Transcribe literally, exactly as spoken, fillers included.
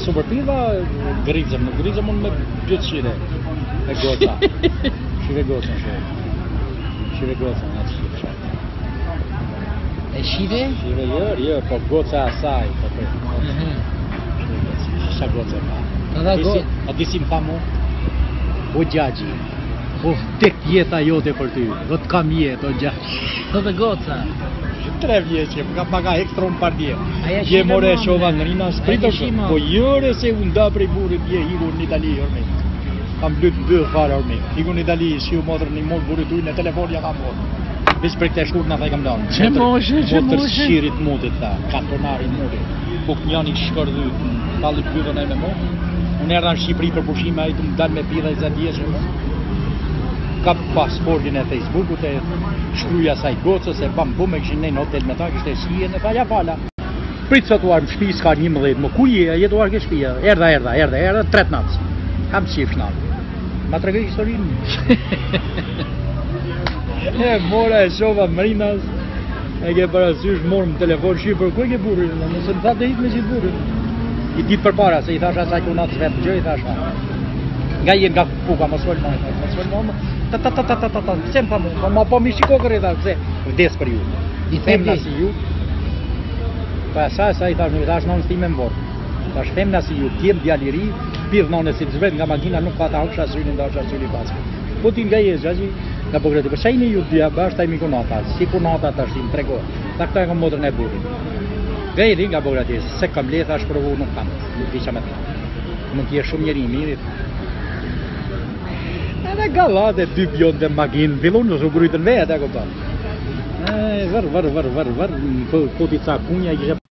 super pirva, grizëm, nuk grizëm unë me gjithë shire. E goca. Shire gocën, shire. Shire gocën, atë shire. E shive? Shire jërë, jërë, po goca asaj. Po për, Shqa goca pa. Edhe go- A disi më tha mu? O gjagji, o tek jeta jote për ty, do të kam jetë, o gjagji. Edhe goca. Tre vjeqe, më ka paga ekstra unë par dje. Aja Je shive, more mame. shova në rina sprito, Aja shima. po jëre se unë da prej burit bje higur në Itali, orme. Kam lytë bërë fare, orme. Higur në Itali, si u modrë një mod burit ujë në telefon, ja kam modrë. Vis për këte shkurt në thaj kam danë. Që moshe, që Motër moshe. shirit mudit, tha, kantonarin mudit. Po këtë njani shkërdhy, talit pytën e me mo. Unë erdha në Shqipëri për pushime, a i të më dalë me pida i zadjeshe mo. Ka pasportin e Facebookut e shkruja saj gocës e bam bum e këshin nejnë hotel me ta, kështë e shien e tha, ja fala. Pritë sot uarë më shpi s'ka një mëdhet, më ku je, jetë uarë ke shpia, erda, erda, erda, erda, tret natës. Kam qif natë. Ma të regoj historinë. E mora e shova Marinas, e ke parasysh morë më telefon Shqipër, ku e ke burin, nëse më tha të hitë me qitë burin. I ditë për para, se i thash asaj ku natës vetë gjë, i thash ha. Nga jenë nga puka, mos folë ma, mos folë ma, ta ta ta ta ta ta ta, pëse më tha mu, ma po mi shiko kërë i thash, pëse vdes për ju. I Femna themni. si ju, pa sa, sa i thash, nuk i thash nënës time më borë. Thash femna si ju, tjem djaliri, pirë nënës si të zhvet nga makina, nuk pa ta hëksha syrin, da hëksha syrin pasë. Po ti nga jesë, gjazi, nga pokrati, për shajni ju dhja, bash ta imi kunata, si kunata ta shtim, trego, ta këta e kam modrën e burin. Nga i nga pokrati, se kam le, thash provu, nuk kam, nuk disha me të. Mund t'je shumë njeri i mirit. Edhe gallate dy bjon dhe makinë, fillon në shugrytën vetë, e kupton. E, vër, vër, vër, vër, vër, po, po t'i ca kunja, i kishe